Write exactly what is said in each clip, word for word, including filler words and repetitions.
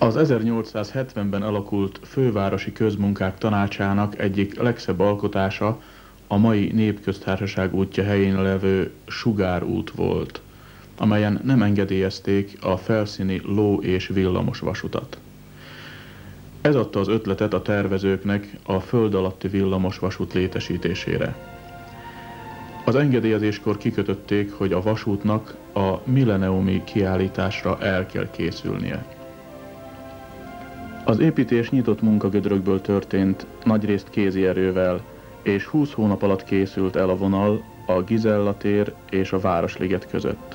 Az ezernyolcszázhetvenben alakult Fővárosi Közmunkák Tanácsának egyik legszebb alkotása a mai Népköztársaság útja helyén levő Sugár út volt, amelyen nem engedélyezték a felszíni ló- és villamos vasutat. Ez adta az ötletet a tervezőknek a föld alatti villamos vasút létesítésére. Az engedélyezéskor kikötötték, hogy a vasútnak a milleniumi kiállításra el kell készülnie. Az építés nyitott munkagödrökből történt, nagyrészt kézi erővel, és húsz hónap alatt készült el a vonal a Gizella tér és a Városliget között.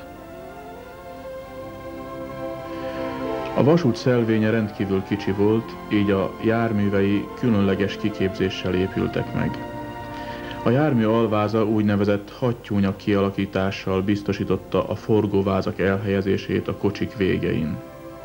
A vasút szelvénye rendkívül kicsi volt, így a járművei különleges kiképzéssel épültek meg. A jármű alváza úgynevezett hattyúnyak kialakítással biztosította a forgóvázak elhelyezését a kocsik végein.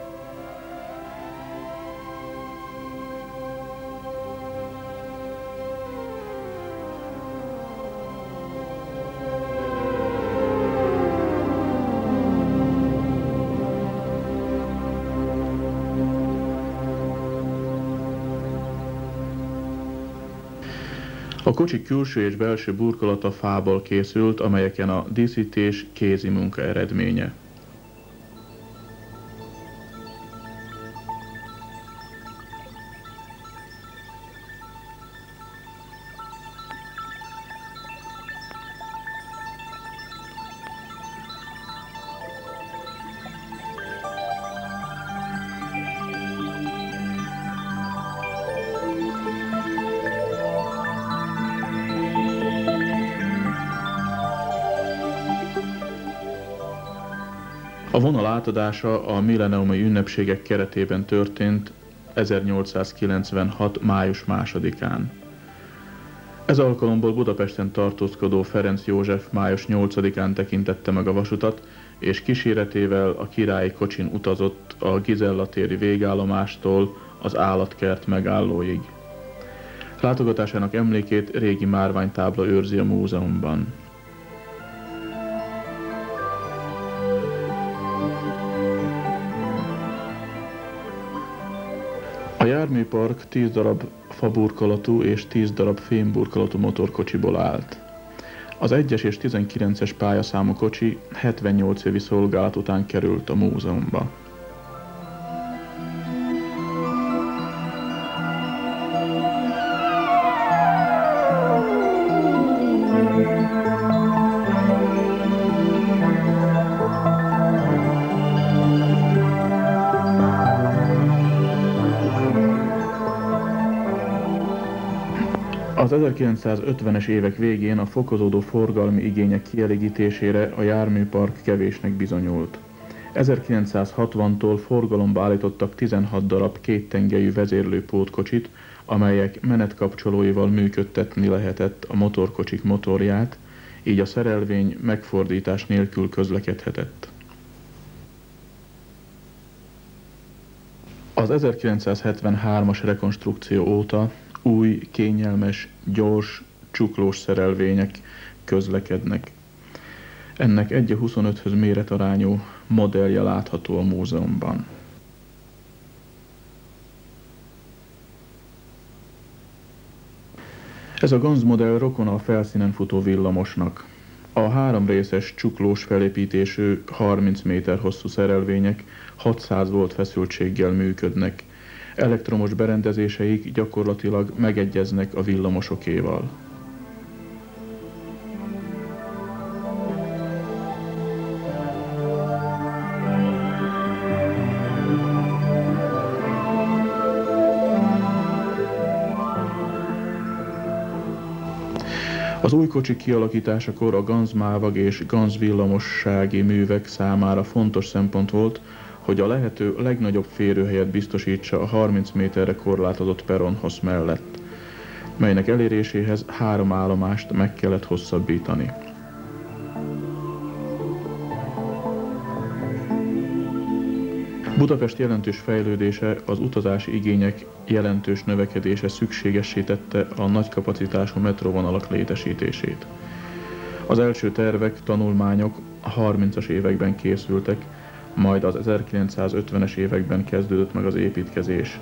A kocsik külső és belső burkolata fából készült, amelyeken a díszítés kézi munka eredménye. A vonal átadása a milleniumi ünnepségek keretében történt ezernyolcszázkilencvenhat. május másodikán. Ez alkalomból Budapesten tartózkodó Ferenc József május nyolcadikán tekintette meg a vasutat, és kíséretével a királyi kocsin utazott a Gizella téri végállomástól az állatkert megállóig. Látogatásának emlékét régi márványtábla őrzi a múzeumban. A járműpark tíz darab faburkolatú és tíz darab fémburkolatú motorkocsiból állt. Az egyes és tizenkilences pályaszámú kocsi hetvennyolc évi szolgálat után került a múzeumba. Az ezerkilencszázötvenes évek végén a fokozódó forgalmi igények kielégítésére a járműpark kevésnek bizonyult. ezerkilencszázhatvantól forgalomba állítottak tizenhat darab kéttengelyű vezérlőpótkocsit, amelyek menetkapcsolóival működtetni lehetett a motorkocsik motorját, így a szerelvény megfordítás nélkül közlekedhetett. Az ezerkilencszázhetvenhármas rekonstrukció óta új, kényelmes, gyors, csuklós szerelvények közlekednek. Ennek egy a huszonöthöz méretarányú modellje látható a múzeumban. Ez a Ganz modell rokona a felszínen futó villamosnak. A három részes csuklós felépítésű harminc méter hosszú szerelvények hatszáz volt feszültséggel működnek. Elektromos berendezéseik gyakorlatilag megegyeznek a villamosokéval. Az új kocsik kialakításakor a Ganz mávag és Ganz villamossági művek számára fontos szempont volt, hogy a lehető legnagyobb férőhelyet biztosítsa a harminc méterre korlátozott peronhossz mellett, melynek eléréséhez három állomást meg kellett hosszabbítani. Budapest jelentős fejlődése, az utazási igények jelentős növekedése szükségessé tette a nagykapacitású metróvonalak létesítését. Az első tervek, tanulmányok a harmincas években készültek, majd az ezerkilencszázötvenes években kezdődött meg az építkezés.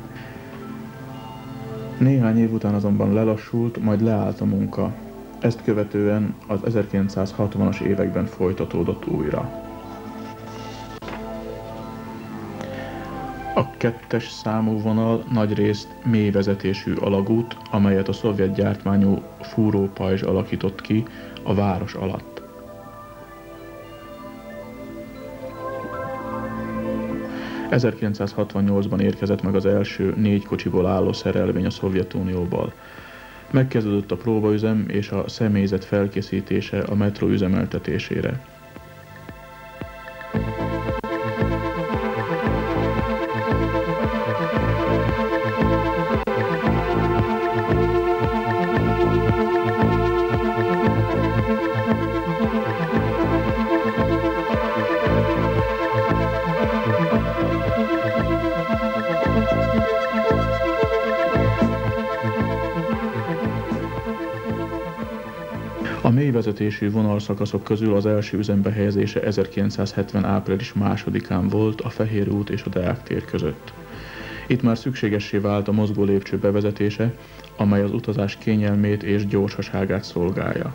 Néhány év után azonban lelassult, majd leállt a munka. Ezt követően az ezerkilencszázhatvanas években folytatódott újra. A kettes számú vonal nagyrészt mélyvezetésű alagút, amelyet a szovjet gyártmányú fúrópajzs alakított ki a város alatt. ezerkilencszázhatvannyolcban érkezett meg az első négy kocsiból álló szerelvény a Szovjetunióból. Megkezdődött a próbaüzem és a személyzet felkészítése a metró üzemeltetésére. A mélyvezetésű vonalszakaszok közül az első üzembe helyezése ezerkilencszázhetven. április másodikán volt a Fehér út és a Deák tér között. Itt már szükségessé vált a mozgó lépcső bevezetése, amely az utazás kényelmét és gyorsaságát szolgálja.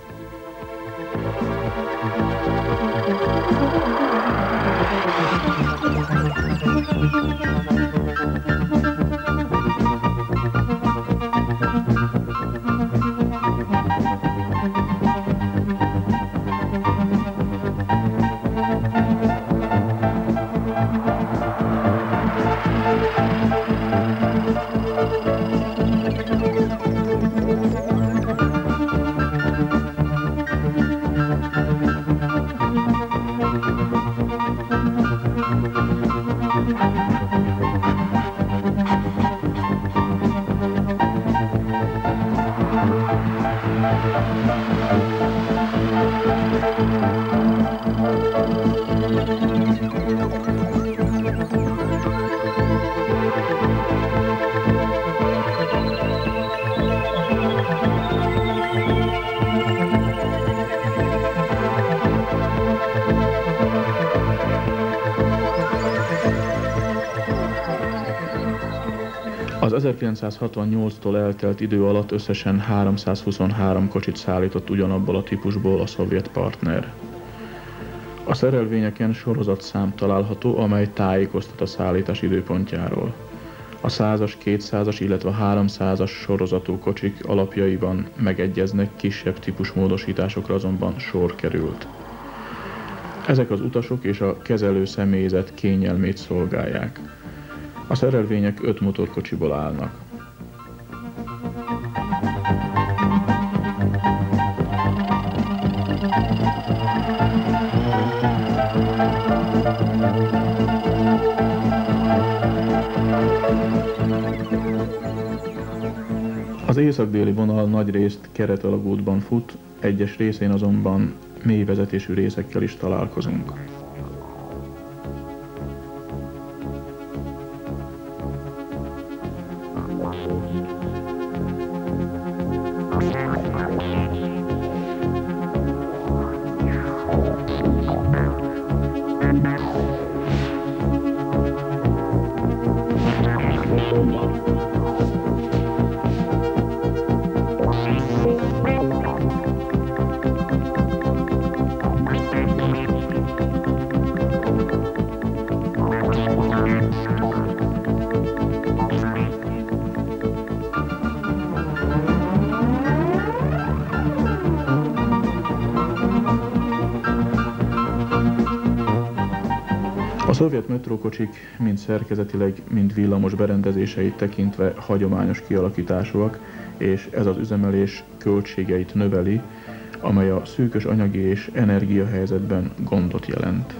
Az ezerkilencszázhatvannyolctól eltelt idő alatt összesen háromszázhuszonhárom kocsit szállított ugyanabból a típusból a szovjet partner. A szerelvényeken sorozatszám található, amely tájékoztat a szállítás időpontjáról. A százas, kétszázas, illetve háromszázas sorozatú kocsik alapjaiban megegyeznek, kisebb típusmódosításokra azonban sor került. Ezek az utasok és a kezelő személyzet kényelmét szolgálják. A szerelvények öt motorkocsiból állnak. Az észak-déli vonal nagyrészt keretalagútban fut, egyes részén azonban mélyvezetésű részekkel is találkozunk. A szovjet metrókocsik mind szerkezetileg, mind villamos berendezéseit tekintve hagyományos kialakításúak, és ez az üzemelés költségeit növeli, amely a szűkös anyagi és energiahelyzetben gondot jelent.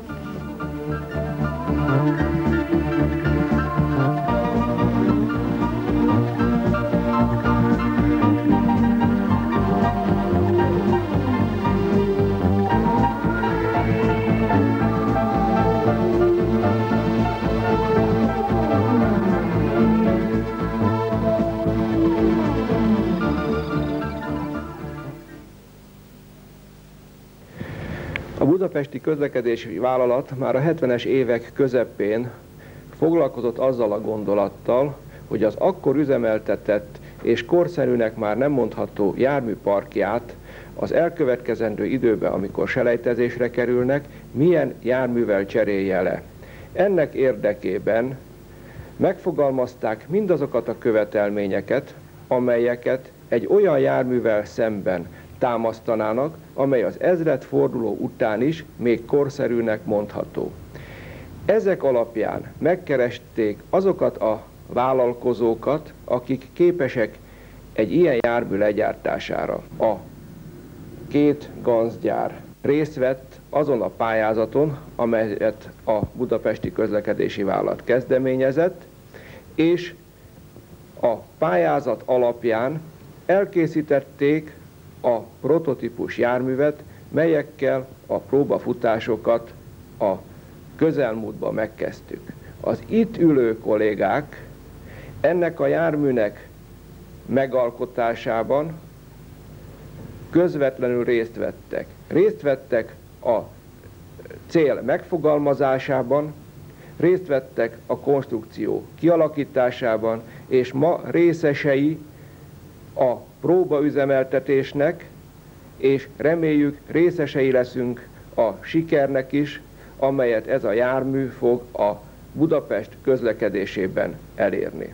Budapesti Közlekedési Vállalat már a hetvenes évek közepén foglalkozott azzal a gondolattal, hogy az akkor üzemeltetett és korszerűnek már nem mondható járműparkját az elkövetkezendő időben, amikor selejtezésre kerülnek, milyen járművel cserélje le. Ennek érdekében megfogalmazták mindazokat a követelményeket, amelyeket egy olyan járművel szemben támasztanának, amely az ezredforduló után is még korszerűnek mondható. Ezek alapján megkeresték azokat a vállalkozókat, akik képesek egy ilyen jármű legyártására. A két ganzgyár részt vett azon a pályázaton, amelyet a Budapesti Közlekedési Vállalat kezdeményezett, és a pályázat alapján elkészítették a prototípus járművet, melyekkel a próbafutásokat a közelmúltban megkezdtük. Az itt ülő kollégák ennek a járműnek megalkotásában közvetlenül részt vettek. Részt vettek a cél megfogalmazásában, részt vettek a konstrukció kialakításában, és ma részesei a próbaüzemeltetésnek, és reméljük részesei leszünk a sikernek is, amelyet ez a jármű fog a Budapest közlekedésében elérni.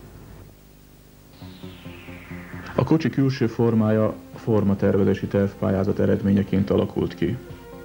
A kocsi külső formája formatervezési tervpályázat eredményeként alakult ki.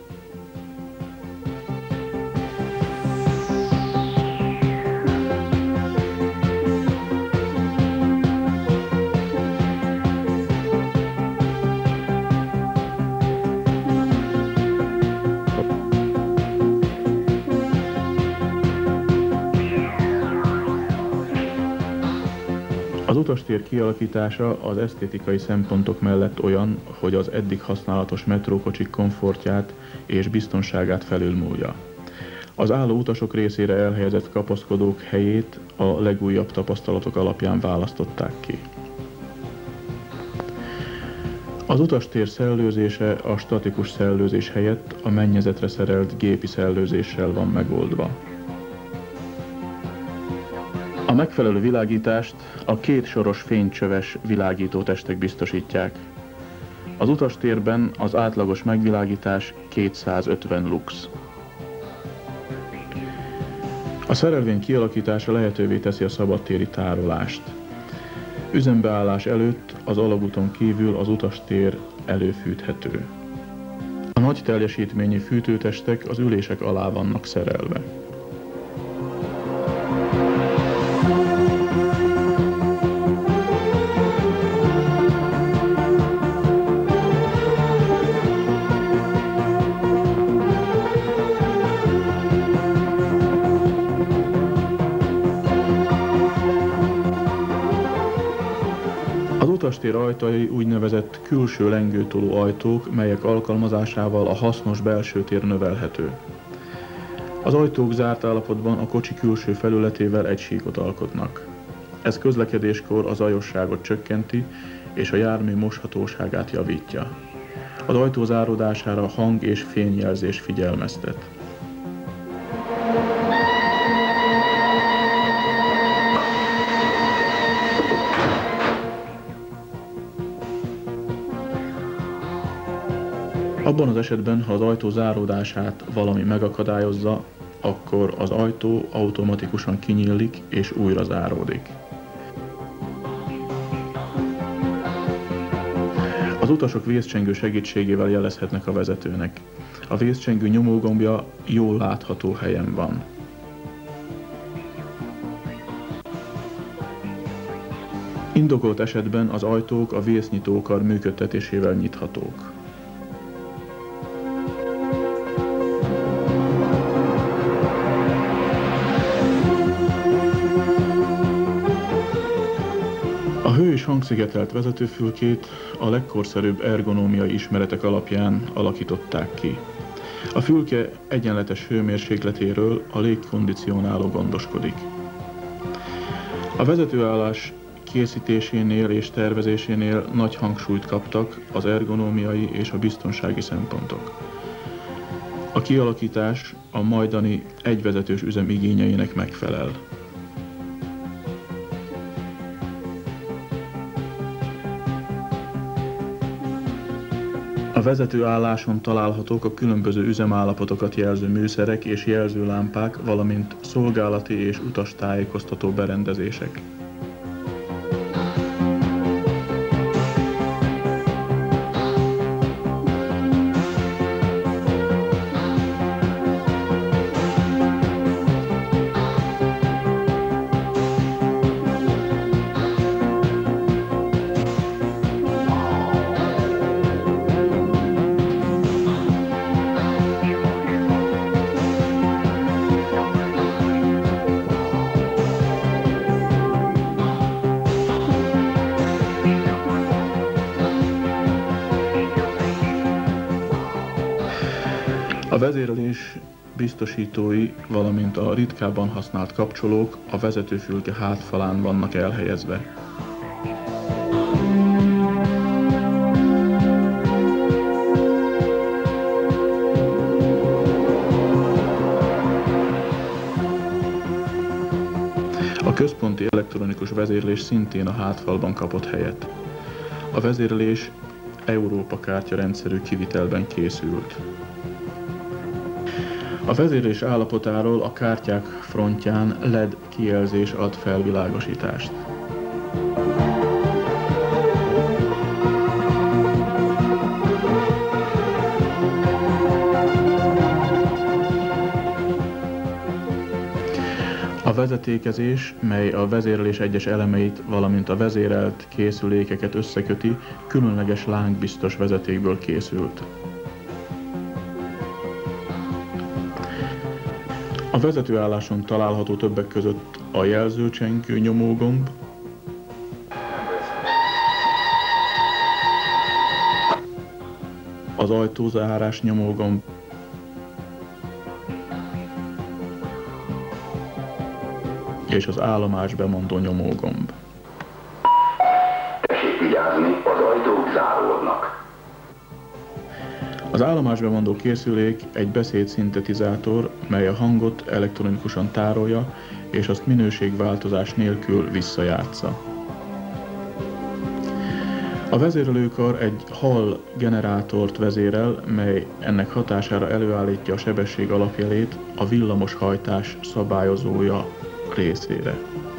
Az utastér kialakítása az esztétikai szempontok mellett olyan, hogy az eddig használatos metrókocsik komfortját és biztonságát felülmúlja. Az álló utasok részére elhelyezett kapaszkodók helyét a legújabb tapasztalatok alapján választották ki. Az utastér szellőzése a statikus szellőzés helyett a mennyezetre szerelt gépi szellőzéssel van megoldva. A megfelelő világítást a két soros fénycsöves világítótestek biztosítják. Az utastérben az átlagos megvilágítás kétszázötven lux. A szerelvény kialakítása lehetővé teszi a szabadtéri tárolást. Üzembeállás előtt az alagúton kívül az utastér előfűthető. A nagy teljesítményű fűtőtestek az ülések alá vannak szerelve. Az utastér ajtai úgynevezett külső lengőtoló ajtók, melyek alkalmazásával a hasznos belső tér növelhető. Az ajtók zárt állapotban a kocsi külső felületével egy síkot alkotnak. Ez közlekedéskor a zajosságot csökkenti és a jármű moshatóságát javítja. Az ajtó záródására hang- és fényjelzés figyelmeztet. Abban az esetben, ha az ajtó záródását valami megakadályozza, akkor az ajtó automatikusan kinyílik és újra záródik. Az utasok vészcsengő segítségével jelezhetnek a vezetőnek. A vészcsengő nyomógombja jól látható helyen van. Indokolt esetben az ajtók a vésznyitókar működtetésével nyithatók. A hő- és hangszigetelt vezetőfülkét a legkorszerűbb ergonómiai ismeretek alapján alakították ki. A fülke egyenletes hőmérsékletéről a légkondicionáló gondoskodik. A vezetőállás készítésénél és tervezésénél nagy hangsúlyt kaptak az ergonómiai és a biztonsági szempontok. A A kialakítás a majdani egyvezetős üzem igényeinek megfelel. A vezetőálláson találhatók a különböző üzemállapotokat jelző műszerek és jelzőlámpák, valamint szolgálati és utastájékoztató berendezések. A vezérlés biztosítói, valamint a ritkábban használt kapcsolók a vezetőfülke hátfalán vannak elhelyezve. A központi elektronikus vezérlés szintén a hátfalban kapott helyet. A vezérlés Európa kártya rendszerű kivitelben készült. A vezérlés állapotáról a kártyák frontján el é dé kijelzés ad felvilágosítást. A vezetékezés, mely a vezérlés egyes elemeit, valamint a vezérelt készülékeket összeköti, különleges lángbiztos vezetékből készült. A vezetőálláson található többek között a jelzőcsenkő nyomógomb, az ajtózárás nyomógomb, és az állomás bemondó nyomógomb. Tessék vigyázni, az ajtók záródnak. Az állomásbemondó készülék egy beszédszintetizátor, mely a hangot elektronikusan tárolja, és azt minőségváltozás nélkül visszajátsza. A vezérlőkar egy hall generátort vezérel, mely ennek hatására előállítja a sebesség alapjelét a villamos hajtás szabályozója részére.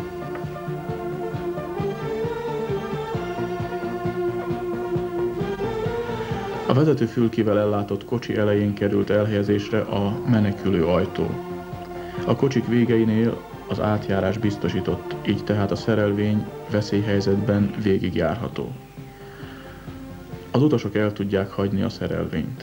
A vezetőfülkével ellátott kocsi elején került elhelyezésre a menekülő ajtó. A kocsik végeinél az átjárás biztosított, így tehát a szerelvény veszélyhelyzetben végigjárható. Az utasok el tudják hagyni a szerelvényt.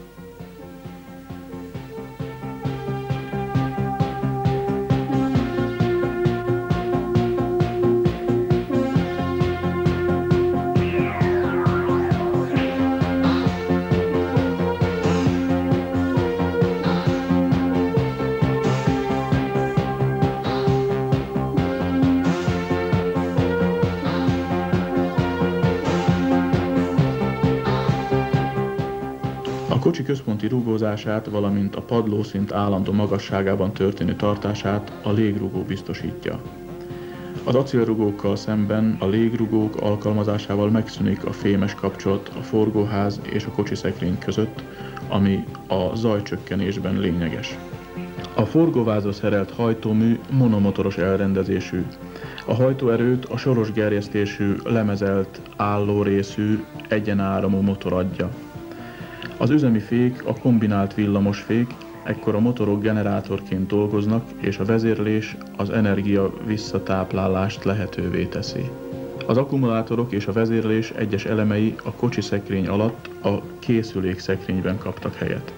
A kocsi központi rugózását, valamint a padlószint állandó magasságában történő tartását a légrugó biztosítja. Az acélrugókkal szemben a légrugók alkalmazásával megszűnik a fémes kapcsolat a forgóház és a kocsiszekrény között, ami a zajcsökkenésben lényeges. A forgóvázra szerelt hajtómű monomotoros elrendezésű. A hajtóerőt a soros gerjesztésű, lemezelt, állórészű, egyenáramú motor adja. Az üzemi fék a kombinált villamosfék, ekkor a motorok generátorként dolgoznak, és a vezérlés az energia visszatáplálást lehetővé teszi. Az akkumulátorok és a vezérlés egyes elemei a kocsi szekrény alatt a készülék szekrényben kaptak helyet.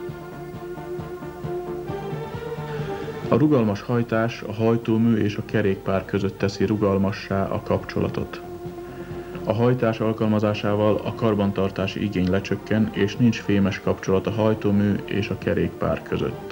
A rugalmas hajtás a hajtómű és a kerékpár között teszi rugalmassá a kapcsolatot. A hajtás alkalmazásával a karbantartási igény lecsökken, és nincs fémes kapcsolat a hajtómű és a kerékpár között.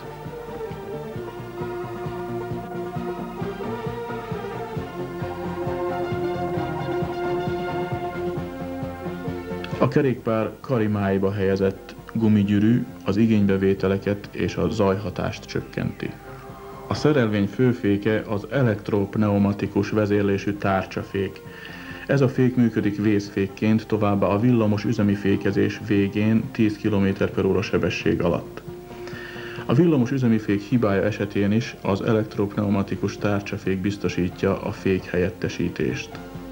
A kerékpár karimáiba helyezett gumigyűrű az igénybevételeket és a zajhatást csökkenti. A szerelvény főféke az elektropneumatikus vezérlésű tárcsafék. Ez a fék működik vészfékként, továbbá a villamos üzemi fékezés végén tíz kilométer per óra sebesség alatt. A villamos üzemi fék hibája esetén is az elektropneumatikus tárcsafék biztosítja a fék helyettesítést.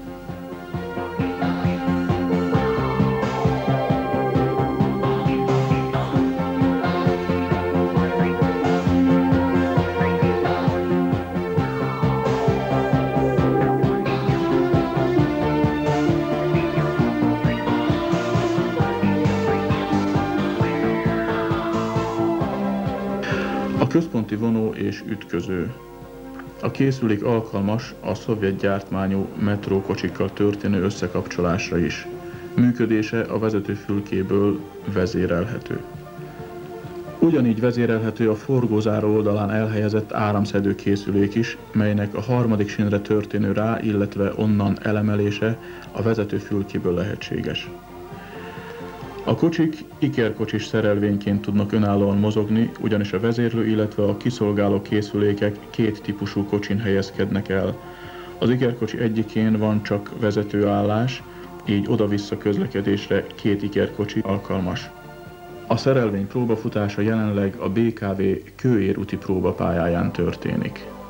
A központi vonó és ütköző. A készülék alkalmas a szovjet gyártmányú metrókocsikkal történő összekapcsolásra is. Működése a vezetőfülkéből vezérelhető. Ugyanígy vezérelhető a forgózáró oldalán elhelyezett áramszedő készülék is, melynek a harmadik sínre történő rá, illetve onnan elemelése a vezetőfülkéből lehetséges. A kocsik ikerkocsis szerelvényként tudnak önállóan mozogni, ugyanis a vezérlő, illetve a kiszolgáló készülékek két típusú kocsin helyezkednek el. Az ikerkocsi egyikén van csak vezetőállás, így oda-vissza közlekedésre két ikerkocsi alkalmas. A szerelvény próbafutása jelenleg a bé ká vé Kőér úti próbapályáján történik.